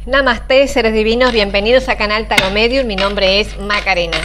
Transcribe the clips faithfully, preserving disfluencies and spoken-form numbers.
Namaste, seres divinos, bienvenidos a Canal Tarot Medium. Mi nombre es Macarena.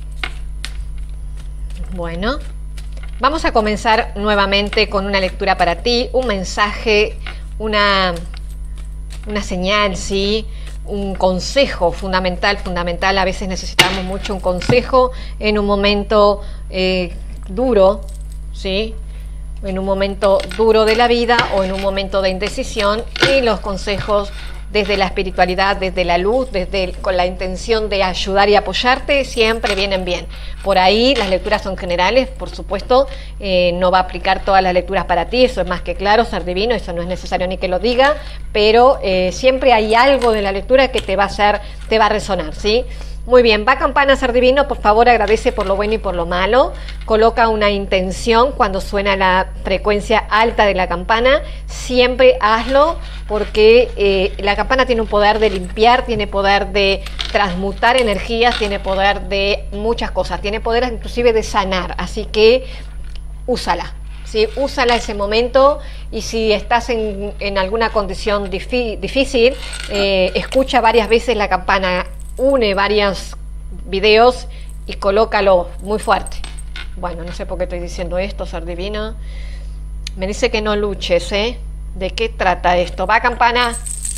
Bueno, vamos a comenzar nuevamente con una lectura para ti, un mensaje, una, una señal, ¿sí? Un consejo fundamental, fundamental. A veces necesitamos mucho un consejo en un momento eh, duro, ¿sí? En un momento duro de la vida o en un momento de indecisión, y los consejos desde la espiritualidad, desde la luz, desde el, con la intención de ayudar y apoyarte, siempre vienen bien. Por ahí las lecturas son generales, por supuesto, eh, no va a aplicar todas las lecturas para ti, eso es más que claro, ser divino, eso no es necesario ni que lo diga, pero eh, siempre hay algo de la lectura que te va a hacer, te va a resonar, ¿sí? Muy bien, va campana, ser divino, por favor agradece por lo bueno y por lo malo, coloca una intención cuando suena la frecuencia alta de la campana, siempre hazlo porque eh, la campana tiene un poder de limpiar, tiene poder de transmutar energías, tiene poder de muchas cosas, tiene poder inclusive de sanar, así que úsala. ¿Sí? Úsala ese momento, y si estás en, en alguna condición difícil, eh, escucha varias veces la campana, une varios videos y colócalo muy fuerte. Bueno, no sé por qué estoy diciendo esto, ser divino. Me dice que no luches, ¿eh? ¿De qué trata esto? ¿Va, campana?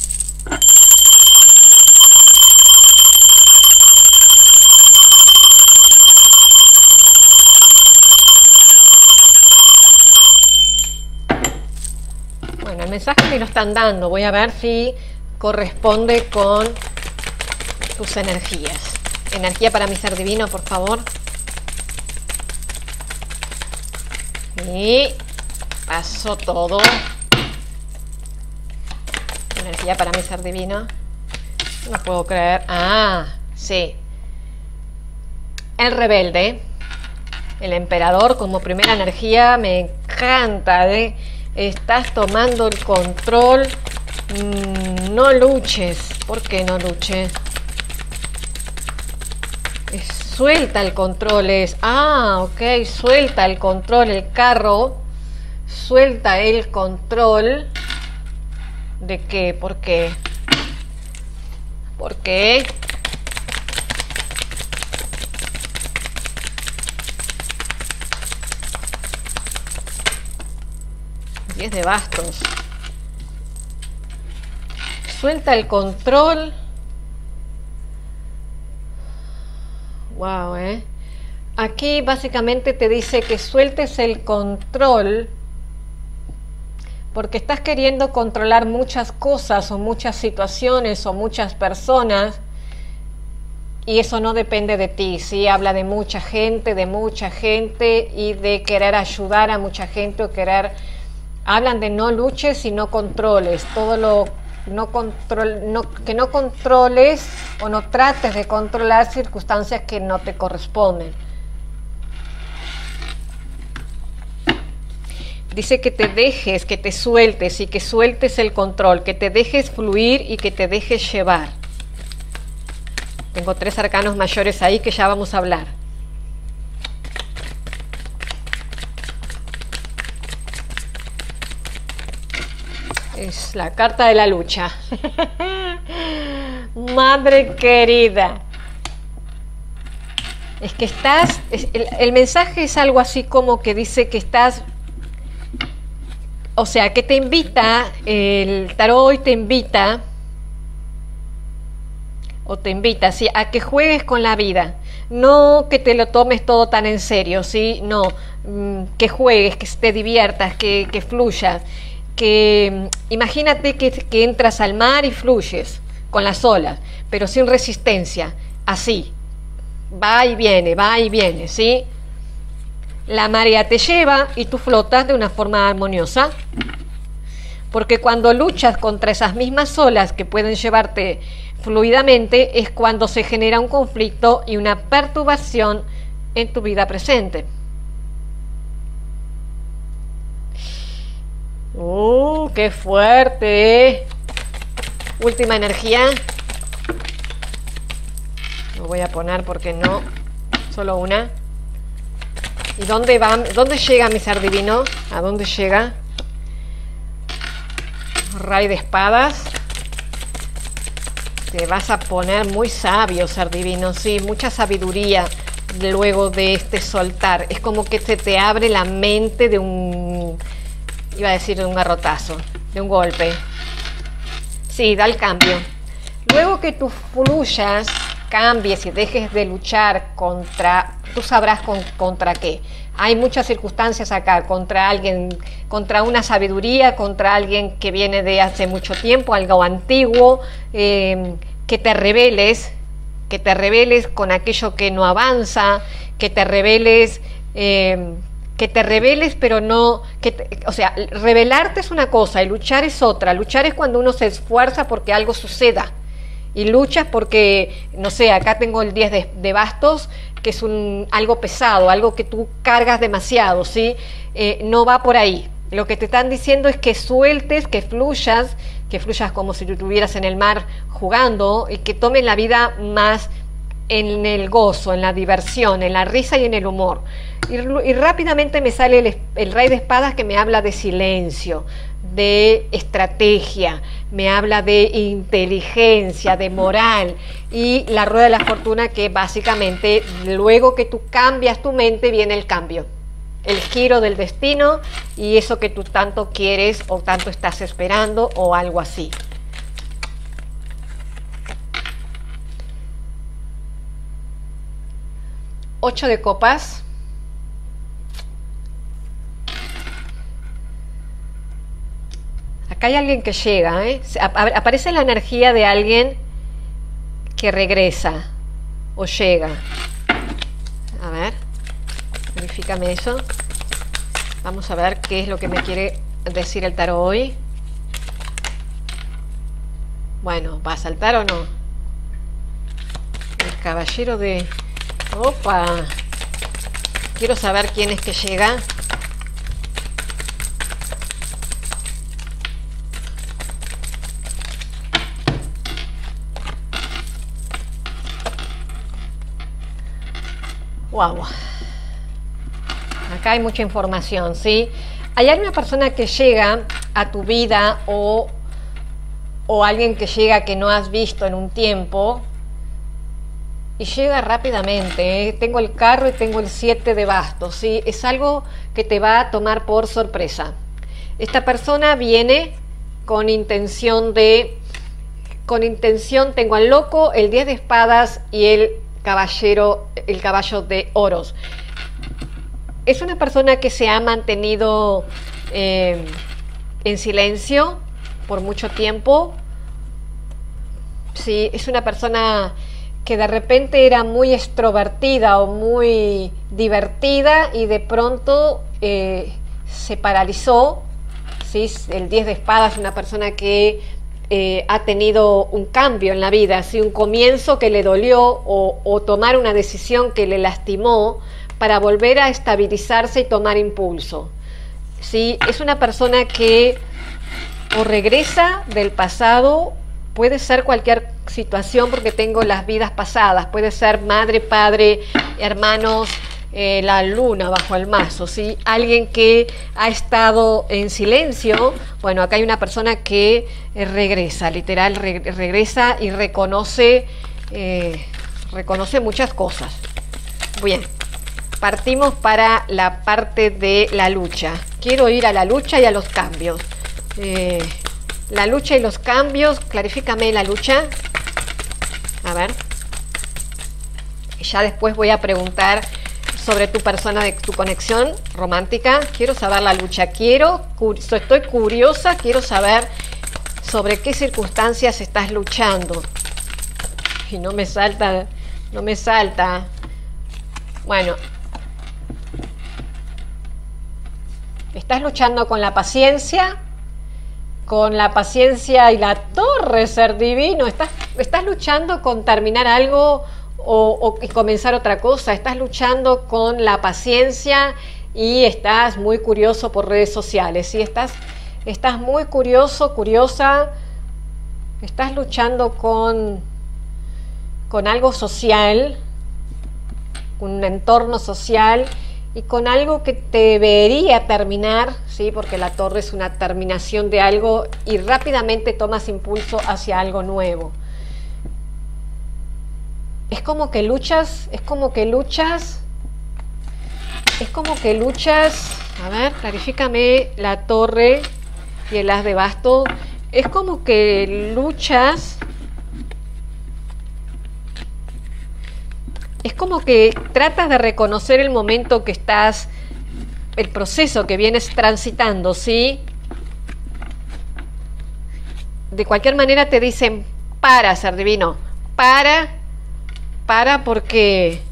Bueno, el mensaje me lo están dando. Voy a ver si corresponde con tus energías. Energía para mi ser divino, por favor. Y pasó todo. Energía para mi ser divino. No puedo creer. Ah, sí. El rebelde. El emperador como primera energía. Me encanta, ¿eh? Estás tomando el control. Mm, no luches. ¿Por qué no luches? Suelta el control, es, ah, ok, suelta el control, el carro, suelta el control, ¿de qué? ¿Por qué? ¿Por qué? diez de bastos, suelta el control. Wow, ¿eh? Aquí básicamente te dice que sueltes el control porque estás queriendo controlar muchas cosas o muchas situaciones o muchas personas, y eso no depende de ti, ¿sí? Habla de mucha gente, de mucha gente y de querer ayudar a mucha gente o querer... Hablan de no luches y no controles, todo lo... No control, no, que no controles o no trates de controlar circunstancias que no te corresponden. Dice que te dejes, que te sueltes y que sueltes el control, que te dejes fluir y que te dejes llevar. Tengo tres arcanos mayores ahí que ya vamos a hablar. Es la carta de la lucha. Madre querida. Es que estás... Es, el, el mensaje es algo así como que dice que estás... O sea, que te invita, el tarot hoy te invita, o te invita, ¿sí? A que juegues con la vida. No que te lo tomes todo tan en serio, ¿sí? No, que juegues, que te diviertas, que, que fluyas. Que imagínate que, que entras al mar y fluyes con las olas, pero sin resistencia, así, va y viene, va y viene, ¿sí? La marea te lleva y tú flotas de una forma armoniosa, porque cuando luchas contra esas mismas olas que pueden llevarte fluidamente es cuando se genera un conflicto y una perturbación en tu vida presente. ¡Uh, qué fuerte! Última energía. Lo voy a poner porque no, solo una. ¿Y dónde va? ¿Dónde llega mi ser divino? ¿A dónde llega? Rey de espadas. Te vas a poner muy sabio, ser divino, sí, mucha sabiduría luego de este soltar. Es como que se te abre la mente de un, iba a decir de un garrotazo, de un golpe. Sí, da el cambio. Luego que tú fluyas, cambies y dejes de luchar contra, tú sabrás con, contra qué. Hay muchas circunstancias acá, contra alguien, contra una sabiduría, contra alguien que viene de hace mucho tiempo, algo antiguo, eh, que te rebeles, que te rebeles con aquello que no avanza, que te rebeles, eh, que te rebeles, pero no, que te, o sea, rebelarte es una cosa y luchar es otra. Luchar es cuando uno se esfuerza porque algo suceda. Y luchas porque, no sé, acá tengo el diez de, de bastos, que es un, algo pesado, algo que tú cargas demasiado, ¿sí? Eh, no va por ahí. Lo que te están diciendo es que sueltes, que fluyas, que fluyas como si tú estuvieras en el mar jugando y que tomes la vida más en el gozo, en la diversión, en la risa y en el humor. Y, y rápidamente me sale el, el rey de espadas que me habla de silencio, de estrategia, me habla de inteligencia, de moral, y la rueda de la fortuna, que básicamente luego que tú cambias tu mente viene el cambio, el giro del destino y eso que tú tanto quieres o tanto estás esperando o algo así. Ocho de copas. Acá hay alguien que llega, ¿eh? Aparece la energía de alguien que regresa o llega. A ver, verifícame eso. Vamos a ver qué es lo que me quiere decir el tarot hoy. Bueno, ¿va a saltar o no? El caballero de... Opa. Quiero saber quién es que llega. Wow. Acá hay mucha información, ¿sí? Hay alguna persona que llega a tu vida o, o alguien que llega que no has visto en un tiempo y llega rápidamente, ¿eh? Tengo el carro y tengo el siete de bastos, ¿sí? Es algo que te va a tomar por sorpresa. Esta persona viene con intención de... Con intención, tengo al loco, el diez de espadas y el caballero, el caballo de oros. Es una persona que se ha mantenido eh, en silencio por mucho tiempo. Sí, es una persona que de repente era muy extrovertida o muy divertida y de pronto eh, se paralizó. ¿Sí? El diez de espadas es una persona que Eh, ha tenido un cambio en la vida, ¿sí? Un comienzo que le dolió o, o tomar una decisión que le lastimó para volver a estabilizarse y tomar impulso, ¿sí? Es una persona que o regresa del pasado, puede ser cualquier situación porque tengo las vidas pasadas, puede ser madre, padre, hermanos, Eh, la luna bajo el mazo, ¿sí? Alguien que ha estado en silencio. Bueno, acá hay una persona que eh, regresa, literal, re regresa y reconoce, eh, reconoce muchas cosas. Bien, partimos para la parte de la lucha. Quiero ir a la lucha y a los cambios. Eh, la lucha y los cambios, clarifícame la lucha. A ver. Ya después voy a preguntar sobre tu persona, de tu conexión romántica. Quiero saber la lucha, quiero, estoy curiosa, quiero saber sobre qué circunstancias estás luchando. Y no me salta, no me salta. Bueno, estás luchando con la paciencia, con la paciencia y la torre, ser divino. Estás, estás luchando con terminar algo O, o comenzar otra cosa. Estás luchando con la paciencia y estás muy curioso por redes sociales, ¿sí? Estás, estás muy curioso, curiosa, estás luchando con, con algo social, con un entorno social y con algo que debería terminar, ¿sí? Porque la torre es una terminación de algo y rápidamente tomas impulso hacia algo nuevo. es como que luchas, es como que luchas, es como que luchas, a ver, clarifícame la torre y el as de bastos, es como que luchas, es como que tratas de reconocer el momento que estás, el proceso que vienes transitando, ¿sí? De cualquier manera te dicen, para, ser divino, para, para porque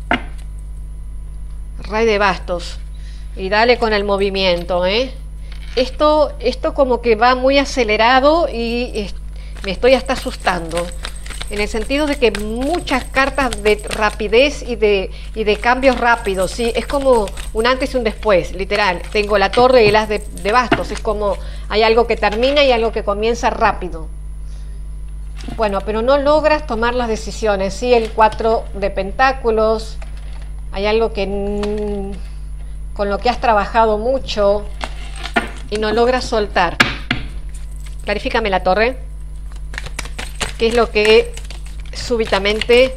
Rey de bastos, y dale con el movimiento, ¿eh? Esto, esto como que va muy acelerado y es, me estoy hasta asustando, en el sentido de que muchas cartas de rapidez y de, y de cambios rápidos, ¿sí? Es como un antes y un después, literal. Tengo la torre y el as de, de bastos, es como hay algo que termina y algo que comienza rápido. Bueno, pero no logras tomar las decisiones, ¿sí? El cuatro de pentáculos, hay algo que con lo que has trabajado mucho y no logras soltar. Clarifícame la torre. ¿Qué es lo que súbitamente?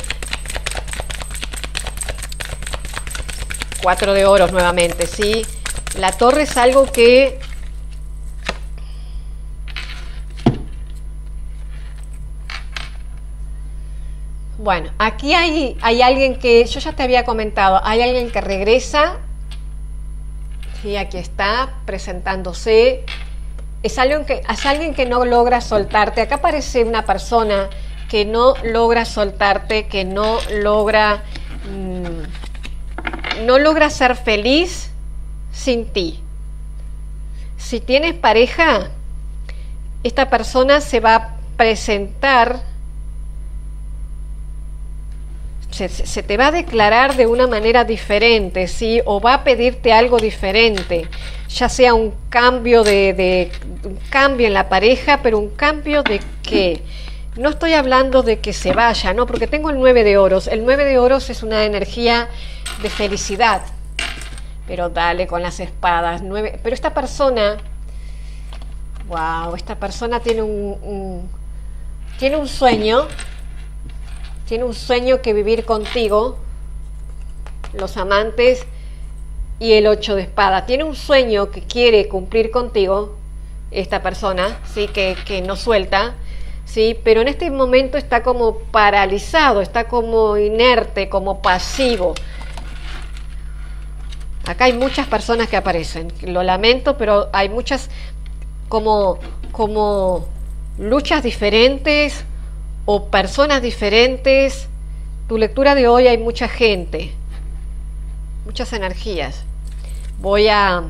Cuatro de oros nuevamente, ¿sí? La torre es algo que bueno, aquí hay, hay alguien que yo ya te había comentado, hay alguien que regresa, y aquí está presentándose. Es alguien que, es alguien que no logra soltarte. Acá aparece una persona que no logra soltarte, que no logra, mmm, no logra ser feliz sin ti. Si tienes pareja, esta persona se va a presentar, se, se te va a declarar de una manera diferente, ¿sí? O va a pedirte algo diferente, ya sea un cambio de, de un cambio en la pareja, pero un cambio de qué. No estoy hablando de que se vaya, ¿no? Porque tengo el nueve de oros. El nueve de oros es una energía de felicidad. Pero dale con las espadas. nueve. Pero esta persona, wow, esta persona tiene un, un tiene un sueño. Tiene un sueño que vivir contigo, los amantes y el ocho de espada. Tiene un sueño que quiere cumplir contigo, esta persona, ¿sí? que, que no suelta, ¿sí? Pero en este momento está como paralizado, está como inerte, como pasivo. Acá hay muchas personas que aparecen, lo lamento, pero hay muchas como, como luchas diferentes o personas diferentes. Tu lectura de hoy hay mucha gente, muchas energías. Voy a,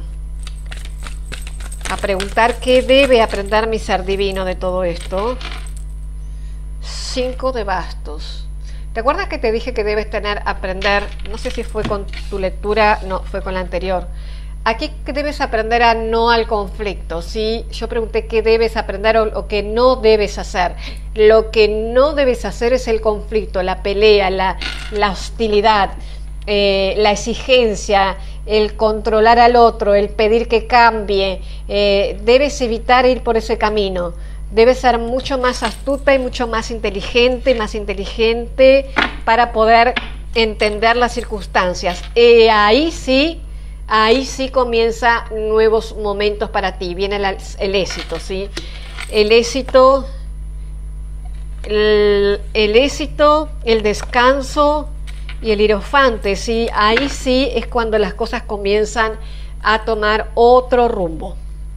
a preguntar qué debe aprender mi ser divino de todo esto. Cinco de bastos. ¿Te acuerdas que te dije que debes tener, aprender, no sé si fue con tu lectura, no, fue con la anterior? Aquí debes aprender a no al conflicto, ¿sí? Yo pregunté qué debes aprender o, o qué no debes hacer. Lo que no debes hacer es el conflicto, la pelea, la, la hostilidad, eh, la exigencia, el controlar al otro, el pedir que cambie. Eh, debes evitar ir por ese camino. Debes ser mucho más astuta y mucho más inteligente, más inteligente para poder entender las circunstancias. Y ahí sí... Ahí sí comienza nuevos momentos para ti, viene el, el éxito, ¿sí? El éxito, el, el éxito, el descanso y el hierofante, ¿sí? Ahí sí es cuando las cosas comienzan a tomar otro rumbo.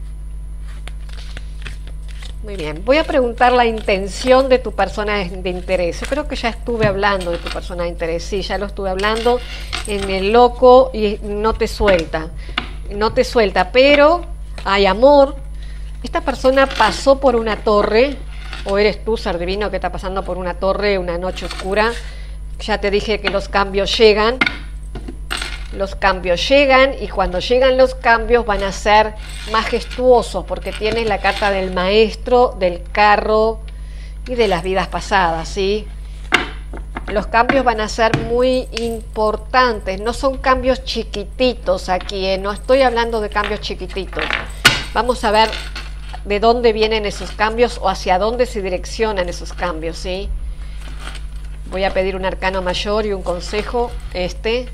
Muy bien, voy a preguntar la intención de tu persona de interés. Yo creo que ya estuve hablando de tu persona de interés. Sí, ya lo estuve hablando en el loco y no te suelta. No te suelta, pero hay amor. Esta persona pasó por una torre, o eres tú, ser divino, que está pasando por una torre, una noche oscura. Ya te dije que los cambios llegan. Los cambios llegan y cuando llegan los cambios van a ser majestuosos porque tienes la carta del maestro, del carro y de las vidas pasadas, ¿sí? Los cambios van a ser muy importantes, no son cambios chiquititos aquí, ¿eh? No estoy hablando de cambios chiquititos. Vamos a ver de dónde vienen esos cambios o hacia dónde se direccionan esos cambios, ¿sí? Voy a pedir un arcano mayor y un consejo. Este.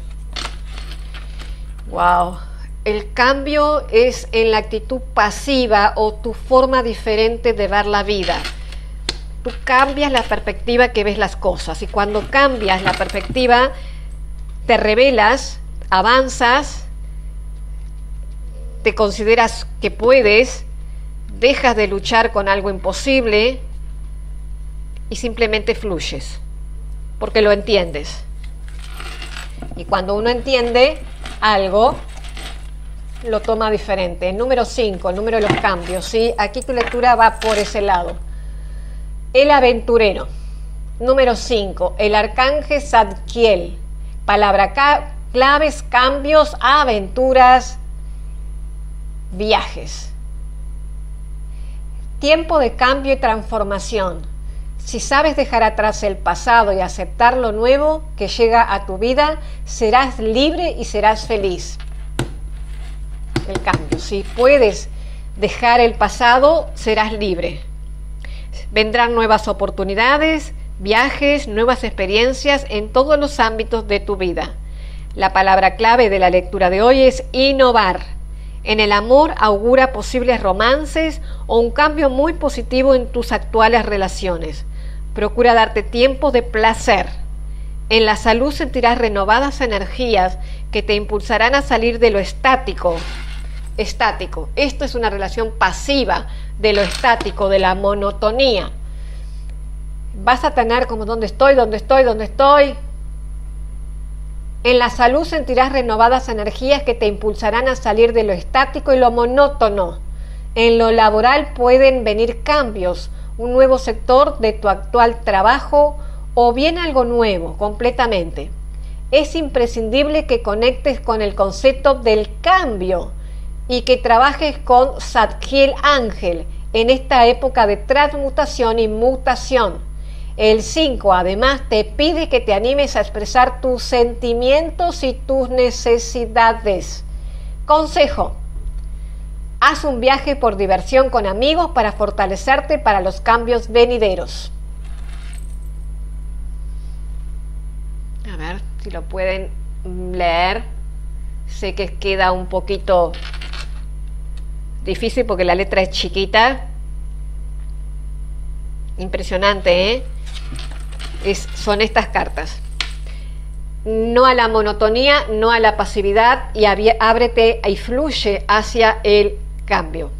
Wow. El cambio es en la actitud pasiva o tu forma diferente de ver la vida. Tú cambias la perspectiva que ves las cosas, y cuando cambias la perspectiva te revelas, avanzas, te consideras que puedes, dejas de luchar con algo imposible y simplemente fluyes, porque lo entiendes. Y cuando uno entiende algo, lo toma diferente. El número cinco, el número de los cambios, ¿sí? Aquí tu lectura va por ese lado. El aventurero. Número cinco, el arcángel Zadkiel. Palabra claves, cambios, aventuras, viajes. Tiempo de cambio y transformación. Si sabes dejar atrás el pasado y aceptar lo nuevo que llega a tu vida, serás libre y serás feliz. El cambio. Si puedes dejar el pasado, serás libre. Vendrán nuevas oportunidades, viajes, nuevas experiencias en todos los ámbitos de tu vida. La palabra clave de la lectura de hoy es innovar. En el amor augura posibles romances o un cambio muy positivo en tus actuales relaciones. Procura darte tiempo de placer. En la salud sentirás renovadas energías que te impulsarán a salir de lo estático. Estático. Esto es una relación pasiva de lo estático, de la monotonía. Vas a tener como ¿dónde estoy? ¿Dónde estoy? ¿Dónde estoy? En la salud sentirás renovadas energías que te impulsarán a salir de lo estático y lo monótono. En lo laboral pueden venir cambios, un nuevo sector de tu actual trabajo o bien algo nuevo completamente. Es imprescindible que conectes con el concepto del cambio y que trabajes con Zadkiel Ángel en esta época de transmutación y mutación. El cinco además te pide que te animes a expresar tus sentimientos y tus necesidades. Consejo: haz un viaje por diversión con amigos para fortalecerte para los cambios venideros. A ver si lo pueden leer. Sé que queda un poquito difícil porque la letra es chiquita. Impresionante, ¿eh? Es, son estas cartas. No a la monotonía, no a la pasividad, y ábrete y fluye hacia el cambio.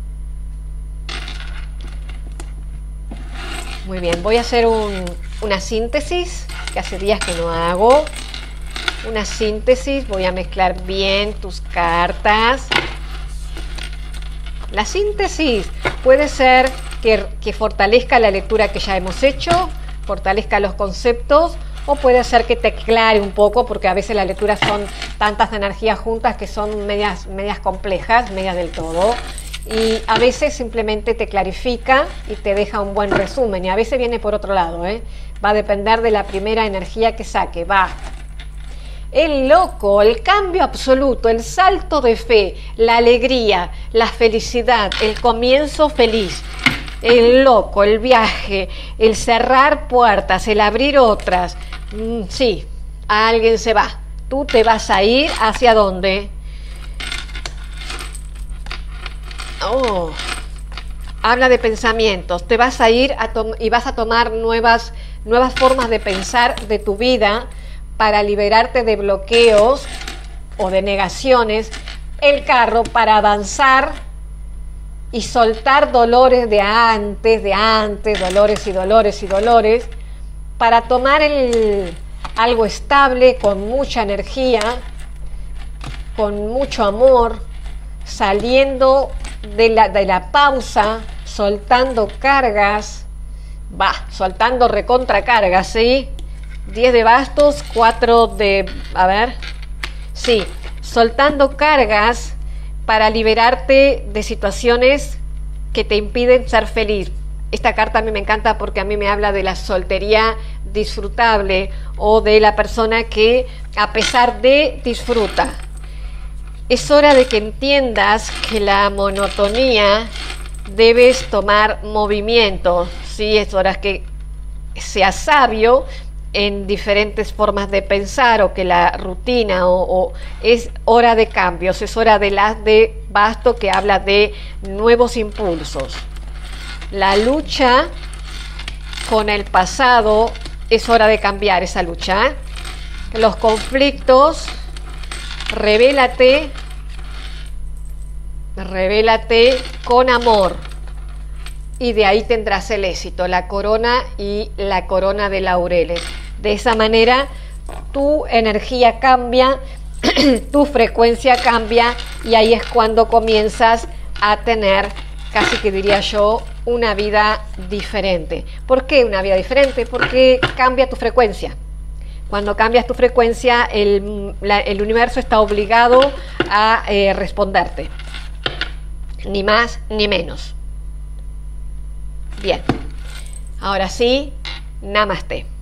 Muy bien, voy a hacer un, una síntesis, que hace días que no hago. Una síntesis, voy a mezclar bien tus cartas. La síntesis puede ser que, que fortalezca la lectura que ya hemos hecho, fortalezca los conceptos, o puede ser que te aclare un poco, porque a veces las lecturas son tantas energías juntas que son medias, medias complejas, medias del todo, y a veces simplemente te clarifica y te deja un buen resumen, y a veces viene por otro lado, ¿eh? Va a depender de la primera energía que saque. Va. El loco, el cambio absoluto, el salto de fe, la alegría, la felicidad, el comienzo feliz. El loco, el viaje, el cerrar puertas, el abrir otras. Mm, sí, alguien se va. Tú te vas a ir ¿hacia dónde? Oh, habla de pensamientos. Te vas a ir a y vas a tomar nuevas, nuevas formas de pensar de tu vida para liberarte de bloqueos o de negaciones. El carro para avanzar y soltar dolores de antes, de antes, dolores y dolores y dolores, para tomar el, algo estable, con mucha energía, con mucho amor, saliendo de la, de la pausa, soltando cargas, va, soltando recontracargas, ¿sí? diez de bastos, cuatro de, a ver, sí, soltando cargas, para liberarte de situaciones que te impiden ser feliz. Esta carta a mí me encanta porque a mí me habla de la soltería disfrutable, o de la persona que a pesar de disfruta. Es hora de que entiendas que la monotonía debes tomar movimiento, ¿sí? Es hora que seas sabio en diferentes formas de pensar, o que la rutina o, o es hora de cambios, es hora de las de Basto, que habla de nuevos impulsos. La lucha con el pasado, es hora de cambiar esa lucha, ¿eh? Los conflictos, revélate, revélate con amor, y de ahí tendrás el éxito, la corona y la corona de laureles. De esa manera tu energía cambia, tu frecuencia cambia, y ahí es cuando comienzas a tener, casi que diría yo, una vida diferente. ¿Por qué una vida diferente? Porque cambia tu frecuencia. Cuando cambias tu frecuencia, el, la, el universo está obligado a eh, responderte. Ni más ni menos. Bien. Ahora sí, namaste.